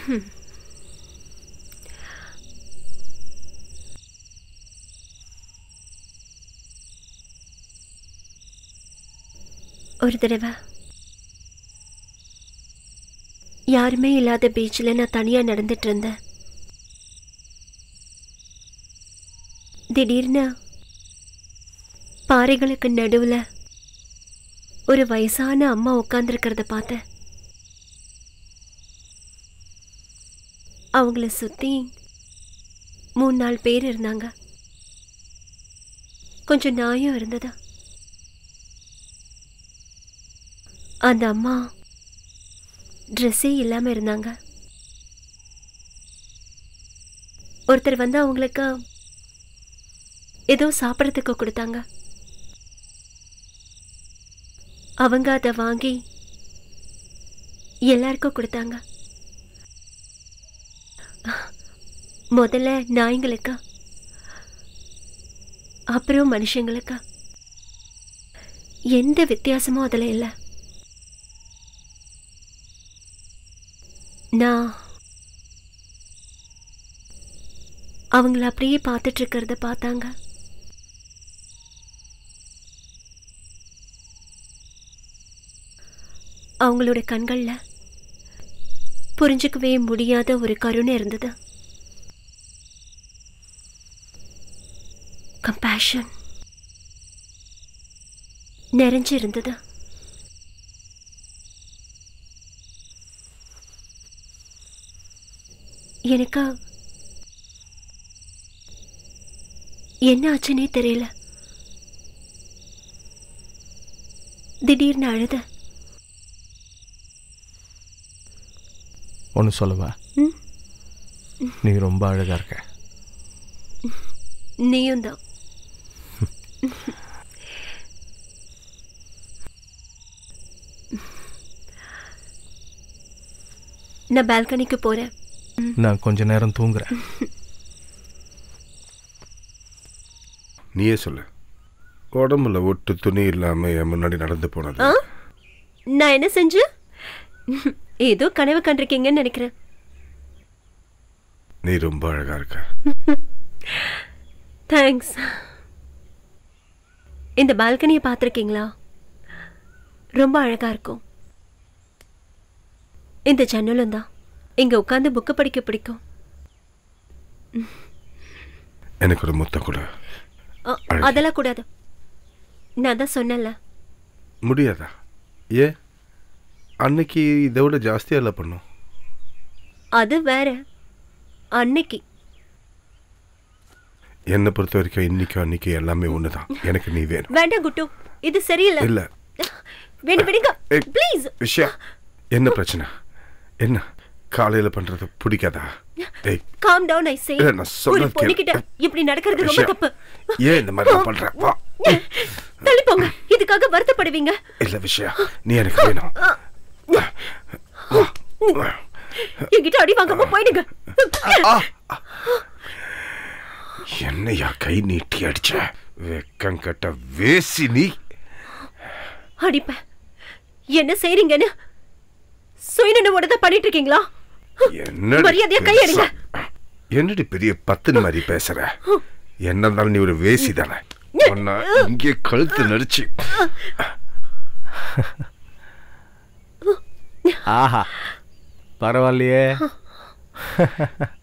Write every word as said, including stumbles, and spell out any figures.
ஒரு தடவை யாருமே இல்லாத பீச்சில் நான் தனியா நடந்துட்டு இருந்தேன். திடீர்னு பாறைகளுக்கு நடுவுல ஒரு வயசான அம்மா உட்கார்ந்துருக்கிறத பார்த்தேன். அவங்கள சுத்தி மூணு நாலு பேர் இருந்தாங்க. கொஞ்சம் நாயும் இருந்ததா. அந்த அம்மா ட்ரெஸ்ஸே இல்லாம இருந்தாங்க. ஒருத்தர் வந்து அவங்களுக்கு ஏதோ சாப்பிட்றதுக்கு கொடுத்தாங்க. அவங்க அதை வாங்கி எல்லாருக்கும் கொடுத்தாங்க. முதல்ல நாய்களுக்கா, அப்புறம் மனுஷங்களுக்கா. எந்த வித்தியாசமும் அதில் இல்லை. நான் அவங்கள அப்படியே பார்த்துட்டு இருக்கிறத பார்த்தாங்க. அவங்களோட கண்கள்ல புரிஞ்சுக்கவே முடியாத ஒரு கருணை இருந்தது. கம்பேஷன் நிறைஞ்சு இருந்தது. எனக்கு என்ன ஆச்சுன்னே தெரியல. திடீர்னு அழுத. ஒன்று சொல்லவா? நீ ரொம்ப அழகா இருக்க. நீயும் தான். நான் பால்கனிக்கு போறேன். நான் கொஞ்ச நேரம் தூங்குறேன். நீயே சொல்லு. உடம்புல ஒட்டு துணி இல்லாம என் முன்னாடி நடந்து போனது நான் என்ன செஞ்சு? ஏதோ கனவு கண்டிருக்கீங்கன்னு நினைக்கிறேன். நீ ரொம்ப அழகா இருக்க. தேங்க்ஸ். இந்த பால்கனியை பார்த்துருக்கீங்களா? ரொம்ப அழகா இருக்கும். இந்த ஜன்னலும் தான். இங்க உட்காந்து புக்கு படிக்க பிடிக்கும். எனக்கு ஒரு முத்தம் கூட. அதெல்லாம் கூடாது. நான் தான் சொன்னல. முடியாதா? ஏ, அன்னைக்கு இதை விட ஜாஸ்தியா இல்லை பண்ணும். அது வேற. அன்னைக்கு என்னை பொறுத்த வரைக்கும் இன்னைக்கு அன்னைக்கு எல்லாமே ஒண்ணுதான். எனக்கு நீ வேணும். வேண்டாம் குட்டு, இது சரியில்லை. இல்ல வேணும் விடுங்க ப்ளீஸ். விஷயம் என்ன? பிரச்சனை என்ன? காலையில பண்றது பிடிக்காதா? டேய் calm down I say. நான் சொல்றது பொண்ணுகிட்ட இப்படி நடக்கிறது ரொம்ப தப்பு. ஏன் இந்த மாதிரி பண்ற? வா தள்ளி போங்க. இதுக்காக வருத்தப்படுவீங்க. இல்ல விஷயம், நீ எனக்கு வேணும். என்கிட்ட அடி வாங்காம போயிடுங்க. என்னையா கை நீட்டி அடிச்ச? வெக்கம் கட்ட வேசி நீ. அடிப்ப என்ன செய்றீங்கன்னு சுயநனவோட தான் பண்ணிட்டு இருக்கீங்களா? மரியாதையா கை எடுங்க. என்னடி பெரிய பத்து மாதிரி பேசுற? என்ன இருந்தாலும் நீ ஒரு வேசி தானே. இங்கே கழுத்து நடிச்சு. ஆஹா, பரவாயில்லையே.